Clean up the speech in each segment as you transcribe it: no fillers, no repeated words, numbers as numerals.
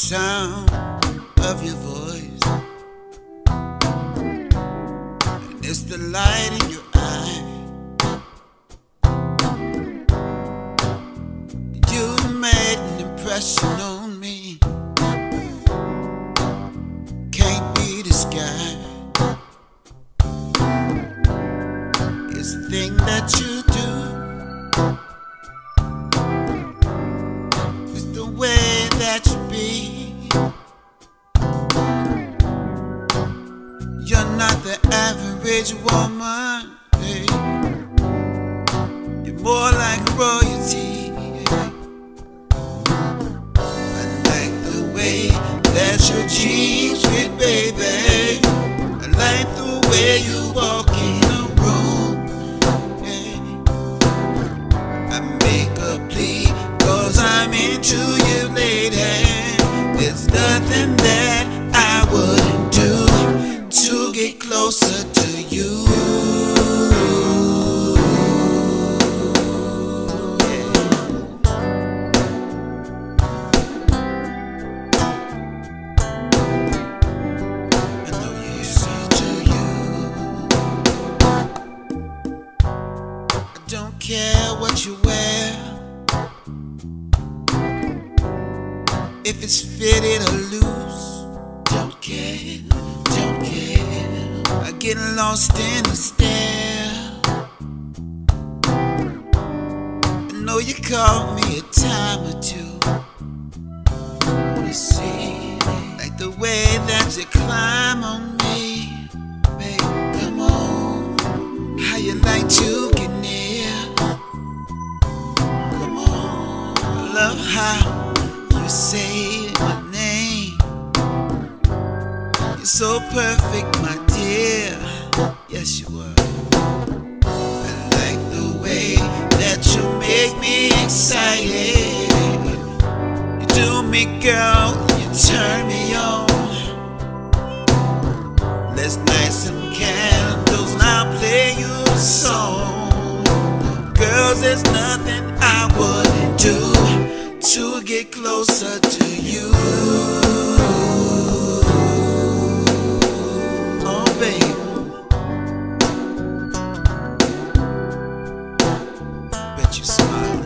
sound of your voice, and it's the light in your eye. You made an impression on me, can't be disguised. It's the thing that you do, it's the way that you be. You're not the average woman, hey. You're more like royalty, hey. I like the way that your jeans fit, baby. I like the way you walk in the room, hey. I make a plea 'cause I'm into you, lady. There's nothing that I wouldn't do to get closer to you. I know you see to you. I don't care what you wear, if it's fitted or loose. Don't care, don't care. I get lost in the stare. I know you caught me a time or two. You see, like the way that you climb on me, babe. Come on, how you like to get near. Come on, I love how you say my name. You're so perfect, my dear. Yes, you are. I like the way that you make me excited. You do me, girl, you turn me on. Let's light some candles and I'll play you a song. Girls, there's nothing I wouldn't do to get closer to you. Oh, babe. Bet you smile.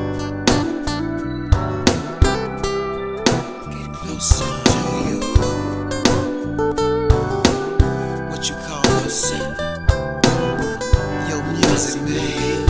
Get closer to you. What you call yourself? Your music, babe.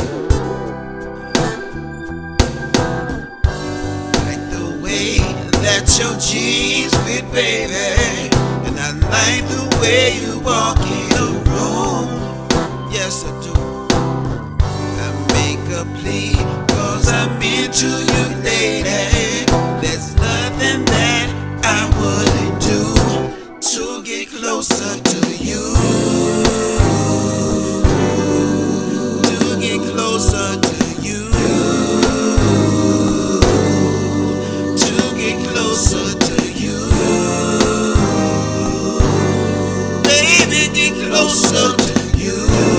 That your jeans fit, baby. And I like the way you walk in the room. Yes, I do. I make a plea 'cause I'm into you, lady. There's nothing that I wouldn't do to get closer to you. To get closer to you. Closer to you, baby, get closer to you.